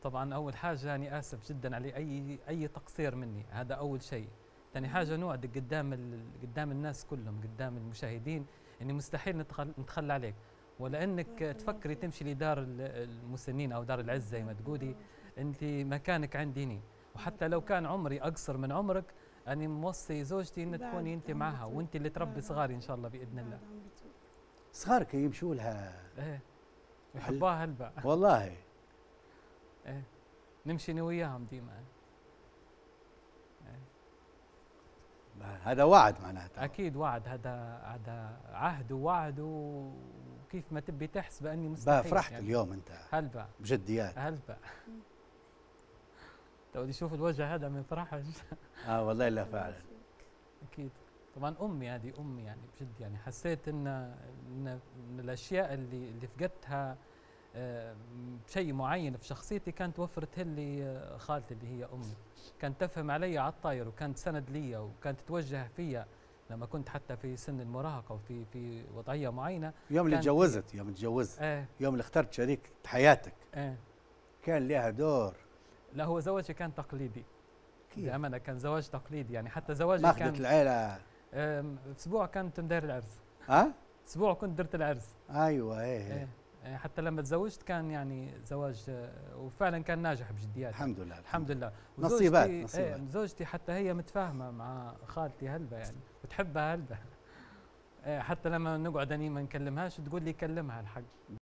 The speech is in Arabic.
طبعا اول حاجه اني اسف جدا على اي تقصير مني، هذا اول شيء. ثاني حاجه نوعدك قدام الناس كلهم، قدام المشاهدين، اني مستحيل نتخلى عليك، ولا انك تفكري تمشي لدار المسنين او دار العز زي ما تقولي. انت مكانك عندي هنا، وحتى لو كان عمري اقصر من عمرك، أنا موصي زوجتي إن تكوني أنت معها، وأنت اللي تربي صغاري إن شاء الله بإذن الله. صغارك يمشوا لها إيه، يحبوها هلبا والله. إيه، نمشي أنا وياهم ديما. إيه. هذا وعد معناته. أكيد وعد، هذا عهد ووعد، وكيف ما تبي تحسب أني مستحيل. فرحت يعني اليوم أنت هلبا بجديات. هلبا تودي شوف الوجه هذا ما يفرحش. والله لا فعلا. أكيد طبعا امي، هذه امي يعني بجد، يعني حسيت ان الاشياء اللي فقدتها بشيء معين في شخصيتي كانت وفرتها لي خالتي اللي هي امي. كانت تفهم علي على الطاير، وكانت سند لي، وكانت توجه فيا لما كنت حتى في سن المراهقه وفي وضعيه معينه. يوم اللي تجوزت، يوم اللي اخترت شريك حياتك، كان لها دور. لا هو زواجي كان تقليدي بأمانة، كان زواج تقليدي يعني. حتى زواجي ما أخذت العيلة أسبوع كنت مدير العرس. أسبوع كنت درت العرس. أيوة إيه. حتى لما تزوجت كان يعني زواج وفعلا كان ناجح بجديات. الحمد لله الحمد لله. نصيبات. زوجتي حتى هي متفاهمة مع خالتي هلبة يعني، وتحبها هلبة. حتى لما نقعد أني ما نكلمهاش تقول لي كلمها الحق.